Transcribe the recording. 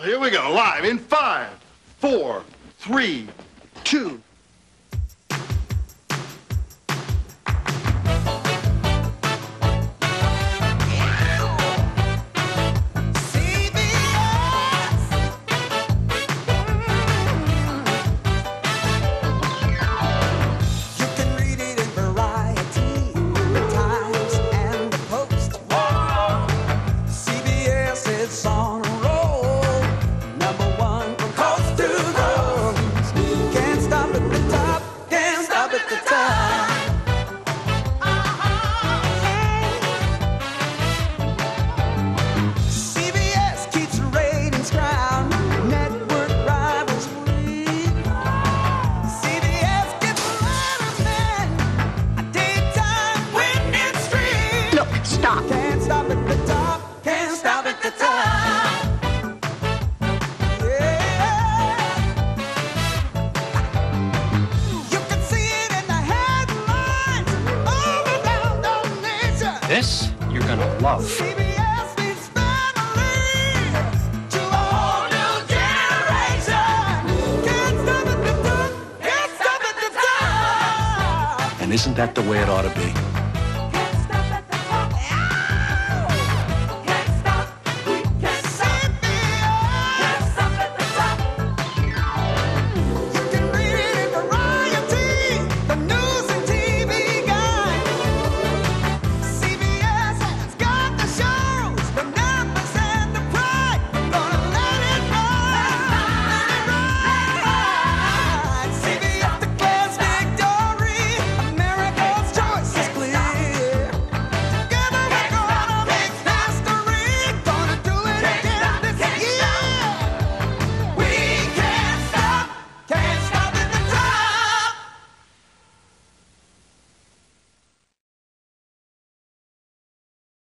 Here we go, live in 5, 4, 3, 2. Stop. Can't stop at the top. Can't stop at the top. Yeah. You can see it in the headlines all around the nation. This you're gonna love. CBS means family to a whole new generation. Can't stop at the top. Can't stop at the top. And isn't that the way it ought to be?